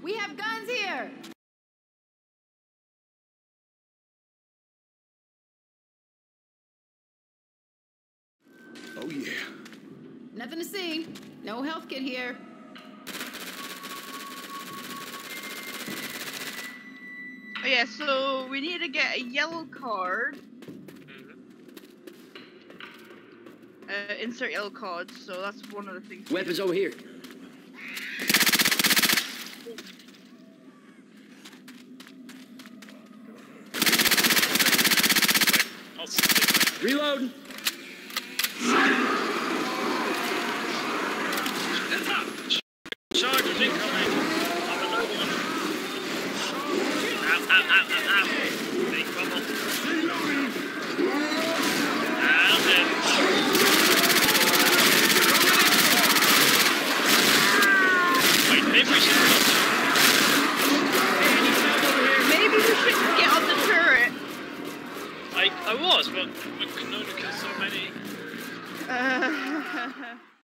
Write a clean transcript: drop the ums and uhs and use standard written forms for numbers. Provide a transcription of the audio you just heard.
We have guns here! Oh, yeah. Nothing to see. No health kit here. Oh, yeah, so we need to get a yellow card. Insert yellow card, so that's one of the things. Weapons over here. Reloading. Chargers incoming. I'm another one. Ow, ow, ow, ow, ow. Big bubble. I'm dead. Wait, maybe we should Maybe we should get on the turret. I was, but we can only kill so many.